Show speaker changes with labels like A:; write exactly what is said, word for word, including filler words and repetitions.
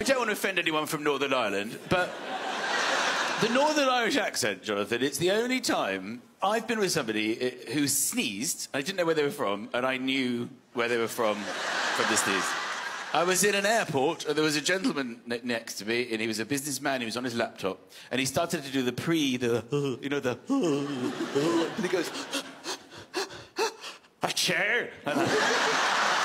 A: I don't want to offend anyone from Northern Ireland, but the Northern Irish accent, Jonathan, it's the only time I've been with somebody who sneezed. I didn't know where they were from, and I knew where they were from from the sneeze. I was in an airport, and there was a gentleman ne next to me, and he was a businessman, he was on his laptop, and he started to do the pre, the, you know, the, and he goes, a chair. And I,